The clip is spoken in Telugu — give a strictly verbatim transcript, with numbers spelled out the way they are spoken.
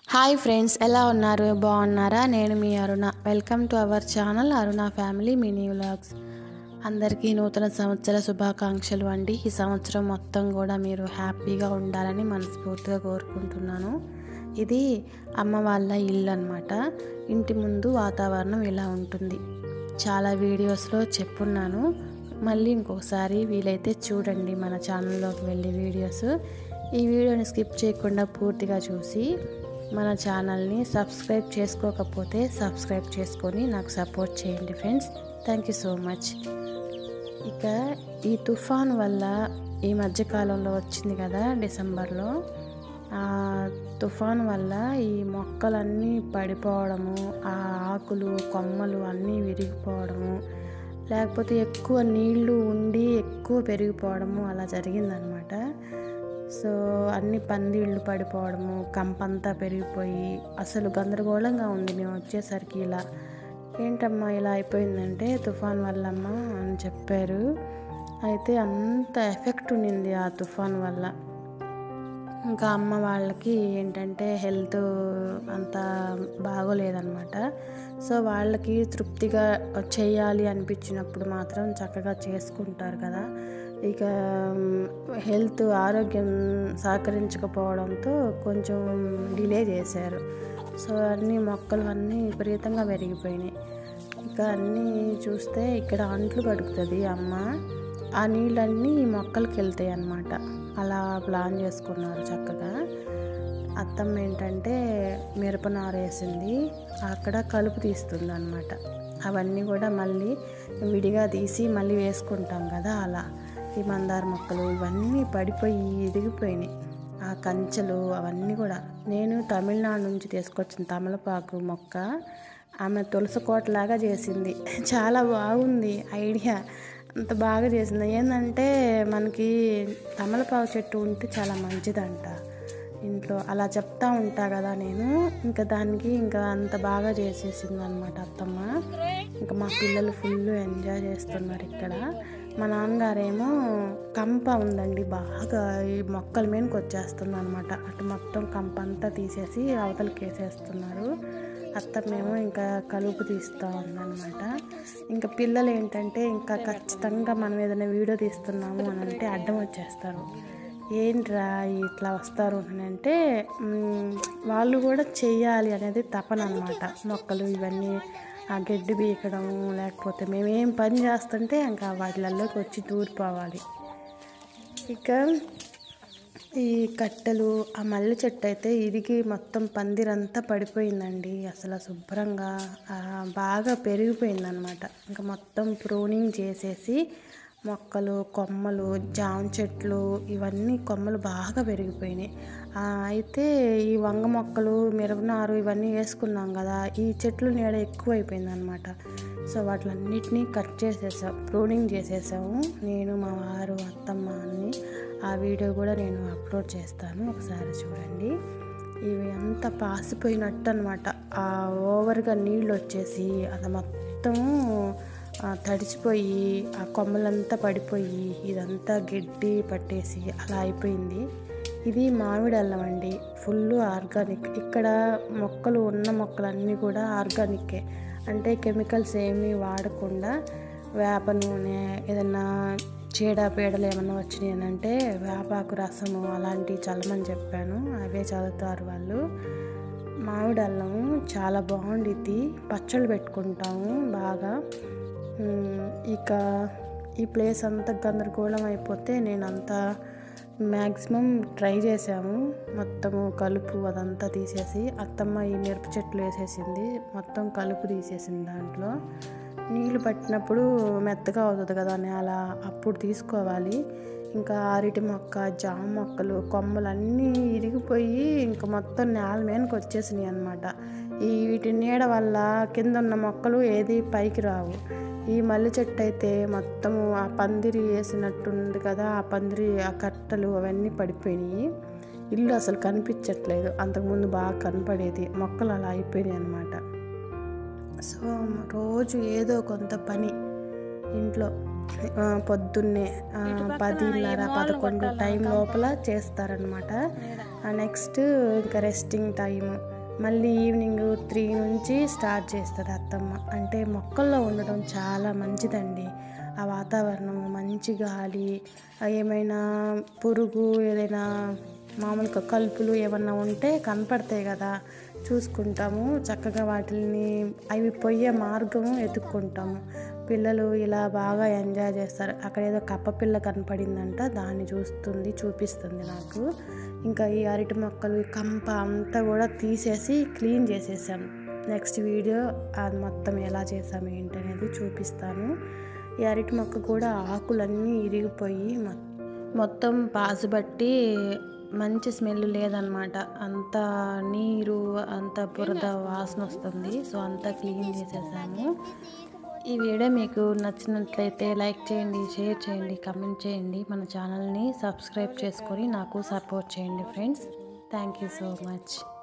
హాయ్ ఫ్రెండ్స్, ఎలా ఉన్నారు? బాగున్నారా? నేను మీ Aruna. Welcome to our channel Aruna family mini vlogs. అందరికీ నూతన సంవత్సర శుభాకాంక్షలు అండి. ఈ సంవత్సరం మొత్తం కూడా మీరు హ్యాపీగా ఉండాలని మనస్ఫూర్తిగా కోరుకుంటున్నాను. ఇది అమ్మ వాళ్ళ ఇల్లు అన్నమాట. ఇంటి ముందు వాతావరణం ఇలా ఉంటుంది. చాలా వీడియోస్లో చెప్పున్నాను, మళ్ళీ ఇంకొకసారి వీలైతే చూడండి మన ఛానల్లోకి వెళ్ళి వీడియోస్. ఈ వీడియోని స్కిప్ చేయకుండా పూర్తిగా చూసి మన ఛానల్ని సబ్స్క్రైబ్ చేసుకోకపోతే సబ్స్క్రైబ్ చేసుకొని నాకు సపోర్ట్ చేయండి friends. Thank you so much. ఇక ఈ తుఫాన్ వల్ల ఈ మధ్యకాలంలో వచ్చింది కదా డిసెంబర్లో, ఆ తుఫాన్ వల్ల ఈ మొక్కలన్నీ పడిపోవడము, ఆ ఆకులు కొమ్మలు అన్నీ విరిగిపోవడము, లేకపోతే ఎక్కువ నీళ్లు ఉండి ఎక్కువ పెరిగిపోవడము అలా జరిగిందనమాట. సో అన్ని పందిళ్ళు పడిపోవడము, కంపంతా పెరిగిపోయి అసలు గందరగోళంగా ఉంది. మేము వచ్చేసరికి ఇలా ఏంటమ్మా ఇలా అయిపోయిందంటే తుఫాన్ వల్లమ్మా అని చెప్పారు. అయితే అంత ఎఫెక్ట్ ఉండింది ఆ తుఫాన్ వల్ల. ఇంకా అమ్మ వాళ్ళకి ఏంటంటే హెల్త్ అంత బాగోలేదన్నమాట. సో వాళ్ళకి తృప్తిగా చేయాలి అనిపించినప్పుడు మాత్రం చక్కగా చేసుకుంటారు కదా. ఇక హెల్త్ ఆరోగ్యం సహకరించకపోవడంతో కొంచెం డిలే చేశారు. సో అన్ని మొక్కలు అన్నీ విపరీతంగా పెరిగిపోయినాయి. ఇక అన్నీ చూస్తే ఇక్కడ అంట్లు కడుగుతుంది అమ్మ, ఆ నీళ్ళన్నీ మొక్కలకి వెళ్తాయి అన్నమాట. అలా ప్లాన్ చేసుకున్నారు చక్కగా. అత్తమ్మ ఏంటంటే మిరపనారు వేసింది, అక్కడ కలుపు తీస్తుంది అన్నమాట. అవన్నీ కూడా మళ్ళీ విడిగా తీసి మళ్ళీ వేసుకుంటాం కదా, అలా ఈ మందార మొక్కలు ఇవన్నీ పడిపోయి ఇరిగిపోయినాయి. ఆ కంచెలు అవన్నీ కూడా నేను తమిళనాడు నుంచి తీసుకొచ్చిన తమలపాకు మొక్క ఆమె తులసి కోటలాగా చేసింది. చాలా బాగుంది ఐడియా, అంత బాగా చేసింది. ఏంటంటే మనకి తమలపాకు చెట్టు ఉంటే చాలా మంచిదంట ఇంట్లో, అలా చెప్తా ఉంటా కదా నేను. ఇంకా దానికి ఇంకా అంత బాగా చేసేసింది అనమాట అత్తమ్మ. ఇంకా మా పిల్లలు ఫుల్ ఎంజాయ్ చేస్తున్నారు ఇక్కడ. మా నాన్నగారేమో కంప ఉందండి బాగా, ఈ మొక్కల మీదకి వచ్చేస్తుంది అనమాట. అటు మొత్తం కంప అంతా తీసేసి అవతలకి వేసేస్తున్నారు. అత్తమ్మేమో ఇంకా కలుపు తీస్తూ ఉందన్నమాట. ఇంకా పిల్లలు ఏంటంటే ఇంకా ఖచ్చితంగా మనం ఏదైనా వీడియో తీస్తున్నాము అని అంటే అడ్డం వచ్చేస్తారు. ఏంట్రా ఇట్లా వస్తారు అని అంటే వాళ్ళు కూడా చెయ్యాలి అనేది తపన అనమాట. మొక్కలు ఇవన్నీ ఆ గడ్డి బీకడము, లేకపోతే మేమేం పని చేస్తుంటే ఇంకా వాటిలలోకి వచ్చి దూరిపోవాలి. ఇక ఈ కట్టెలు, ఆ మల్లె చెట్టు అయితే ఇరిగి మొత్తం పందిరంతా పడిపోయిందండి. అసలు శుభ్రంగా బాగా పెరిగిపోయిందనమాట. ఇంకా మొత్తం ప్రూనింగ్ చేసేసి మొక్కలు కొమ్మలు జామ చెట్లు ఇవన్నీ కొమ్మలు బాగా పెరిగిపోయినాయి. అయితే ఈ వంగ మొక్కలు మిరపనారు ఇవన్నీ వేసుకున్నాం కదా, ఈ చెట్లు నీడ ఎక్కువ అయిపోయింది అనమాట. సో వాటిలన్నిటినీ కట్ చేసేసాం, ప్రూనింగ్ చేసేసాము నేను, మా వారు, అత్తమ్మ అన్ని. ఆ వీడియో కూడా నేను అప్లోడ్ చేస్తాను, ఒకసారి చూడండి. ఇవి అంతా పాసిపోయినట్టు అనమాట. ఆ ఓవర్గా నీళ్ళు వచ్చేసి అది మొత్తము తడిచిపోయి ఆ కొమ్మలంతా పడిపోయి ఇదంతా గడ్డి పట్టేసి అలా అయిపోయింది. ఇది మామిడి అల్లం అండి, ఫుల్ ఆర్గానిక్. ఇక్కడ మొక్కలు ఉన్న మొక్కలన్నీ కూడా ఆర్గానిక్కే, అంటే కెమికల్స్ ఏమీ వాడకుండా వేప నూనె, ఏదన్నా చీడ పీడలు ఏమన్నా వచ్చినాయి అని అంటే వేపాకు రసము అలాంటివి చల్లమని చెప్పాను, అవే చదువుతారు వాళ్ళు. మామిడి అల్లము చాలా బాగుండిద్ది, పచ్చళ్ళు పెట్టుకుంటాము బాగా. ఇక ఈ ప్లేస్ అంతా గందరగోళం అయిపోతే నేనంతా మ్యాక్సిమం ట్రై చేసాము, మొత్తము కలుపు అదంతా తీసేసి. అత్తమ్మ ఈ మిరప చెట్లు వేసేసింది, మొత్తం కలుపు తీసేసింది. దాంట్లో నీళ్ళు పట్టినప్పుడు మెత్తగా అవుతుంది కదా నేల, అప్పుడు తీసుకోవాలి. ఇంకా అరటి మొక్క, జామ మొక్కలు కొమ్మలు అన్నీ ఇరిగిపోయి ఇంకా మొత్తం నేల మీదకి వచ్చేసినాయి అన్నమాట. ఈ వీటి నీడ వల్ల కింద ఉన్న మొక్కలు ఏది పైకి రావు. ఈ మల్లె చెట్టు అయితే మొత్తము ఆ పందిరి వేసినట్టుంది కదా, ఆ పందిరి ఆ కట్టలు అవన్నీ పడిపోయినాయి. ఇల్లు అసలు కనిపించట్లేదు, అంతకుముందు బాగా కనపడేది. మొక్కలు అలా అయిపోయినాయి అన్నమాట. సో రోజు ఏదో కొంత పని ఇంట్లో పొద్దున్నే పదిన్నర పదకొండు టైం లోపల చేస్తారనమాట. నెక్స్ట్ ఇంకా రెస్టింగ్ టైము, మళ్ళీ ఈవినింగ్ త్రీ నుంచి స్టార్ట్ చేస్తుంది అత్తమ్మ. అంటే మొక్కల్లో ఉండడం చాలా మంచిదండి. ఆ వాతావరణం, మంచి గాలి, ఏమైనా పురుగు, ఏదైనా మామూలుగా కలుపులు ఏమన్నా ఉంటే కనపడతాయి కదా, చూసుకుంటాము చక్కగా. వాటిని అవి పోయే మార్గము ఎత్తుక్కుంటాము. పిల్లలు ఇలా బాగా ఎంజాయ్ చేస్తారు. అక్కడ ఏదో కప్ప పిల్ల కనపడిందంట, దాన్ని చూస్తుంది, చూపిస్తుంది నాకు. ఇంకా ఈ అరటి మొక్కలు కంప అంతా కూడా తీసేసి క్లీన్ చేసేసాం. నెక్స్ట్ వీడియో అది మొత్తం ఎలా చేసాము ఏంటనేది చూపిస్తాను. ఈ అరటి మొక్క కూడా ఆకులన్నీ ఇరిగిపోయి మొత్తం పాసుబట్టి మంచి స్మెల్ లేదనమాట. అంత నీరు, అంత బురద వాసన వస్తుంది. సో అంతా క్లీన్ చేసేసాము. ఈ వీడియో మీకు నచ్చినట్లయితే లైక్ చేయండి, షేర్ చేయండి, కమెంట్ చేయండి. మన ఛానల్ని సబ్స్క్రైబ్ చేసుకొని నాకు సపోర్ట్ చేయండి friends. Thank you so much.